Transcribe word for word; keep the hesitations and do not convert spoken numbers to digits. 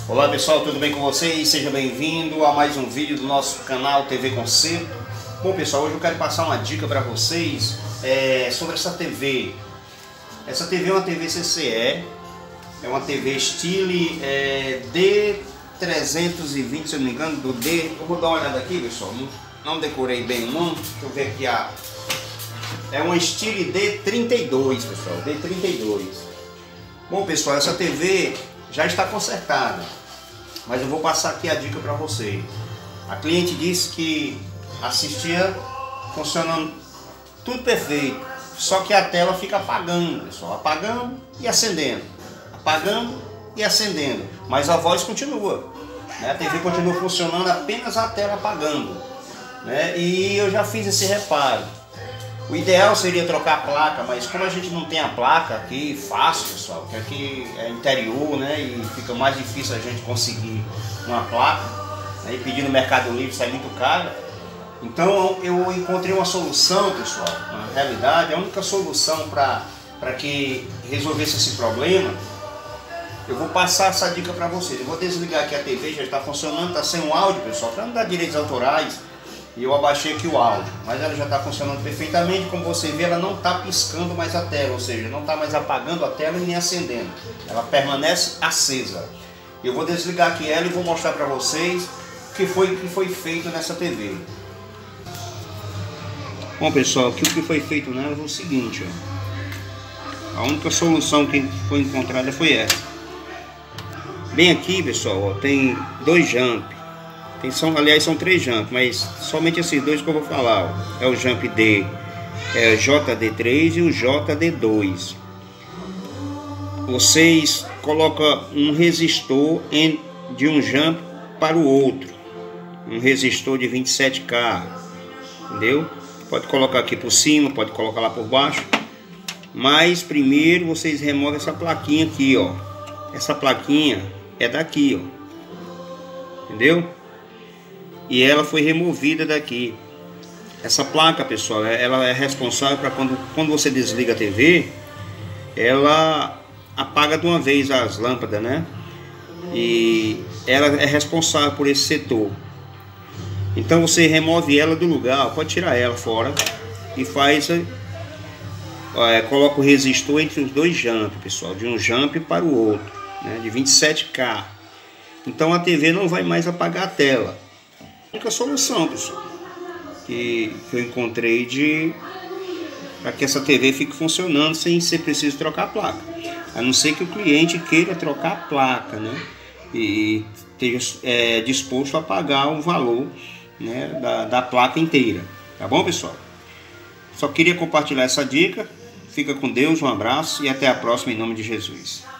Olá pessoal, tudo bem com vocês? Seja bem-vindo a mais um vídeo do nosso canal T V Concerto. Bom pessoal, hoje eu quero passar uma dica para vocês é, sobre essa T V. Essa T V é uma T V C C E, é uma T V Style é, D trezentos e vinte, se eu não me engano, do D. Eu vou dar uma olhada aqui pessoal, não, não decorei bem o nome, deixa eu ver aqui a... É uma Style D trinta e dois pessoal, D trinta e dois. Bom pessoal, essa T V já está consertada, mas eu vou passar aqui a dica para vocês. A cliente disse que assistia funcionando tudo perfeito, só que a tela fica apagando, pessoal, apagando e acendendo, apagando e acendendo, mas a voz continua, né? A T V continua funcionando, apenas a tela apagando, né? E eu já fiz esse reparo. O ideal seria trocar a placa, mas como a gente não tem a placa aqui fácil, pessoal, que aqui é interior, né, e fica mais difícil a gente conseguir uma placa, né, e pedir no Mercado Livre sai muito caro. Então eu encontrei uma solução, pessoal. Na realidade, a única solução para para que resolvesse esse problema, eu vou passar essa dica para vocês. Eu vou desligar aqui a T V, já está funcionando, está sem o áudio, pessoal, para não dar direitos autorais. E eu abaixei aqui o áudio, mas ela já está funcionando perfeitamente. Como você vê, ela não está piscando mais a tela, ou seja, não está mais apagando a tela e nem acendendo. Ela permanece acesa. Eu vou desligar aqui ela e vou mostrar para vocês o que foi, que foi feito nessa T V. Bom pessoal, aqui o que foi feito nela foi o seguinte, ó. A única solução que foi encontrada foi essa. Bem aqui pessoal, ó, tem dois jump. Tem, são, aliás, são três jump, mas somente esses dois que eu vou falar, ó. É o jump D, é J D três e o J D dois. Vocês colocam um resistor em, de um jump para o outro, um resistor de vinte e sete K, entendeu? Pode colocar aqui por cima, pode colocar lá por baixo, mas primeiro vocês removem essa plaquinha aqui, ó. Essa plaquinha é daqui, ó, entendeu? E ela foi removida daqui. Essa placa, pessoal, ela é responsável para quando, quando você desliga a T V, ela apaga de uma vez as lâmpadas, né? E ela é responsável por esse setor. Então você remove ela do lugar, pode tirar ela fora e faz, é, coloca o resistor entre os dois jump, pessoal, de um jump para o outro, né? De vinte e sete K. Então a T V não vai mais apagar a tela. A única solução, pessoal, que, que eu encontrei de para que essa T V fique funcionando sem ser preciso trocar a placa, a não ser que o cliente queira trocar a placa, né, e esteja é, disposto a pagar o valor, né, da, da placa inteira, tá bom pessoal? Só queria compartilhar essa dica. Fica com Deus, um abraço e até a próxima em nome de Jesus.